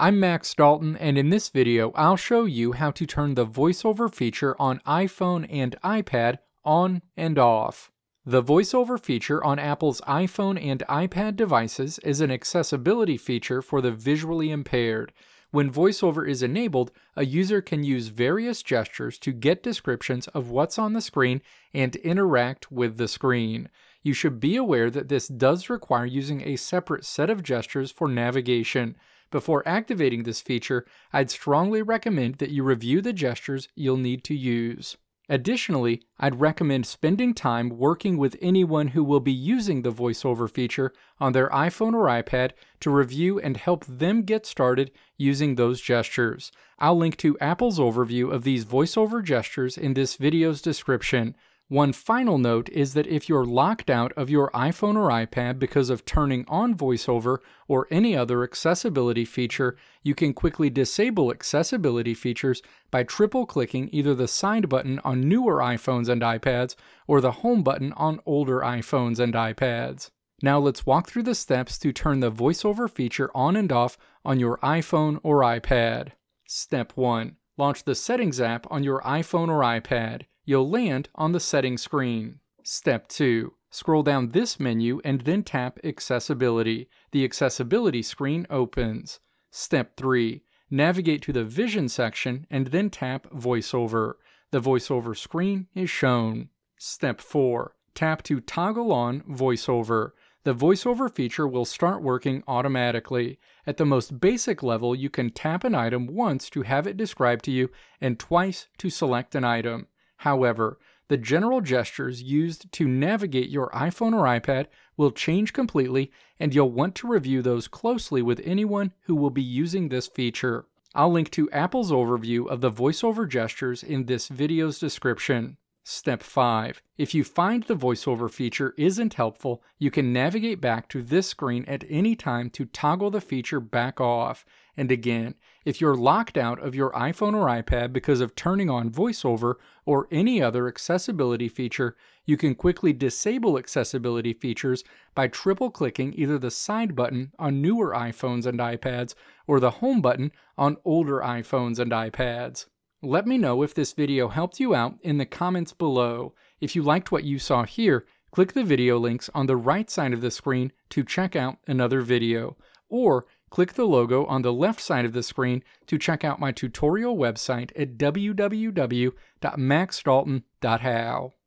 I'm Max Dalton, and in this video I'll show you how to turn the VoiceOver feature on iPhone and iPad on and off. The VoiceOver feature on Apple's iPhone and iPad devices is an accessibility feature for the visually impaired. When VoiceOver is enabled, a user can use various gestures to get descriptions of what's on the screen and interact with the screen. You should be aware that this does require using a separate set of gestures for navigation. Before activating this feature, I'd strongly recommend that you review the gestures you'll need to use. Additionally, I'd recommend spending time working with anyone who will be using the VoiceOver feature on their iPhone or iPad to review and help them get started using those gestures. I'll link to Apple's overview of these VoiceOver gestures in this video's description. One final note is that if you're locked out of your iPhone or iPad because of turning on VoiceOver or any other accessibility feature, you can quickly disable accessibility features by triple-clicking either the side button on newer iPhones and iPads or the home button on older iPhones and iPads. Now let's walk through the steps to turn the VoiceOver feature on and off on your iPhone or iPad. Step 1. Launch the Settings app on your iPhone or iPad. You'll land on the settings screen. Step 2. Scroll down this menu and then tap Accessibility. The Accessibility screen opens. Step 3. Navigate to the Vision section and then tap VoiceOver. The VoiceOver screen is shown. Step 4. Tap to toggle on VoiceOver. The VoiceOver feature will start working automatically. At the most basic level, you can tap an item once to have it described to you and twice to select an item. However, the general gestures used to navigate your iPhone or iPad will change completely, and you'll want to review those closely with anyone who will be using this feature. I'll link to Apple's overview of the VoiceOver gestures in this video's description. Step 5. If you find the VoiceOver feature isn't helpful, you can navigate back to this screen at any time to toggle the feature back off. And again, if you're locked out of your iPhone or iPad because of turning on VoiceOver or any other accessibility feature, you can quickly disable accessibility features by triple-clicking either the side button on newer iPhones and iPads or the home button on older iPhones and iPads. Let me know if this video helped you out in the comments below. If you liked what you saw here, click the video links on the right side of the screen to check out another video, or click the logo on the left side of the screen to check out my tutorial website at www.maxdalton.how.